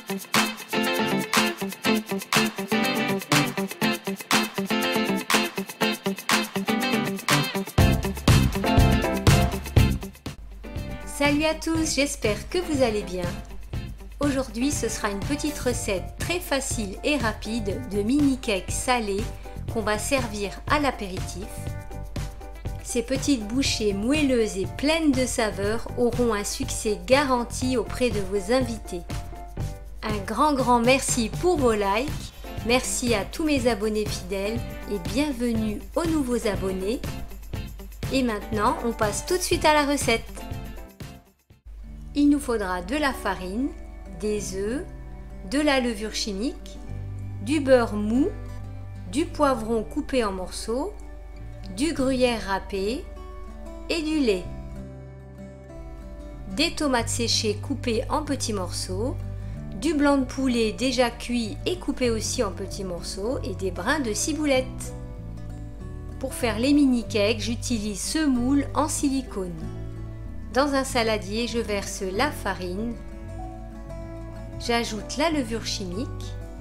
Salut à tous, j'espère que vous allez bien. Aujourd'hui, ce sera une petite recette très facile et rapide de mini cakes salés qu'on va servir à l'apéritif. Ces petites bouchées moelleuses et pleines de saveurs auront un succès garanti auprès de vos invités. Un grand merci pour vos likes, merci à tous mes abonnés fidèles et bienvenue aux nouveaux abonnés. Et maintenant, on passe tout de suite à la recette. Il nous faudra de la farine, des œufs, de la levure chimique, du beurre mou, du poivron coupé en morceaux, du gruyère râpé et du lait. Des tomates séchées coupées en petits morceaux, du blanc de poulet déjà cuit et coupé aussi en petits morceaux et des brins de ciboulette. Pour faire les mini cakes, j'utilise ce moule en silicone. Dans un saladier, je verse la farine, j'ajoute la levure chimique,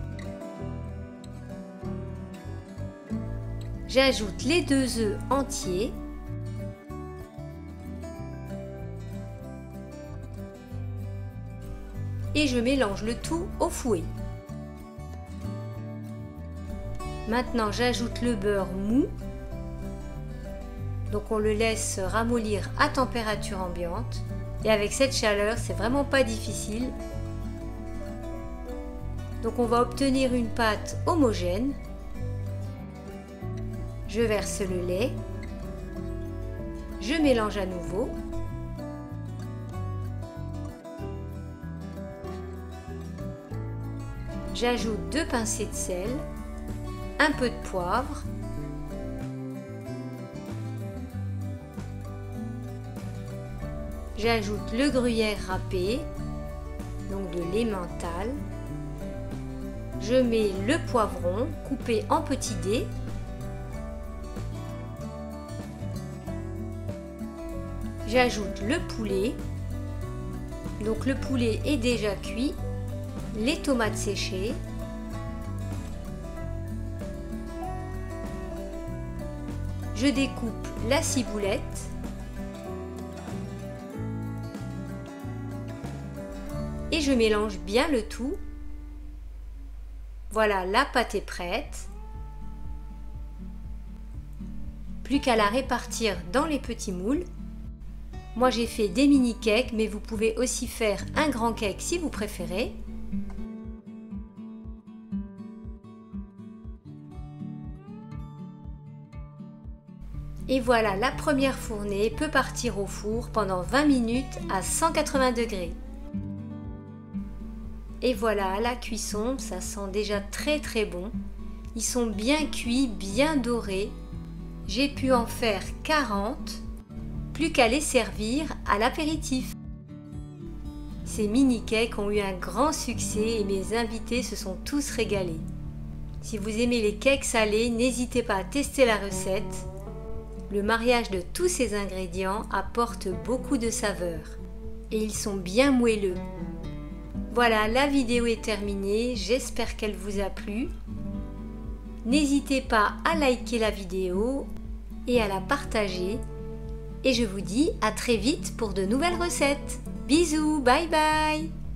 j'ajoute les 2 œufs entiers, et je mélange le tout au fouet. Maintenant, j'ajoute le beurre mou. Donc on le laisse ramollir à température ambiante et avec cette chaleur c'est vraiment pas difficile. Donc on va obtenir une pâte homogène. Je verse le lait, je mélange à nouveau. J'ajoute 2 pincées de sel, un peu de poivre. J'ajoute le gruyère râpé, donc de l'emmental. Je mets le poivron coupé en petits dés. J'ajoute le poulet. Donc le poulet est déjà cuit. Les tomates séchées. Je découpe la ciboulette. Et je mélange bien le tout. Voilà, la pâte est prête. Plus qu'à la répartir dans les petits moules. Moi j'ai fait des mini cakes, mais vous pouvez aussi faire un grand cake si vous préférez. Et voilà, la première fournée peut partir au four pendant 20 minutes à 180 degrés. Et voilà, à la cuisson, ça sent déjà très bon. Ils sont bien cuits, bien dorés. J'ai pu en faire 40. Plus qu'à les servir à l'apéritif. Ces mini cakes ont eu un grand succès et mes invités se sont tous régalés. Si vous aimez les cakes salés, n'hésitez pas à tester la recette. Le mariage de tous ces ingrédients apporte beaucoup de saveurs. Et ils sont bien moelleux. Voilà, la vidéo est terminée, j'espère qu'elle vous a plu. N'hésitez pas à liker la vidéo et à la partager. Et je vous dis à très vite pour de nouvelles recettes. Bisous, bye bye!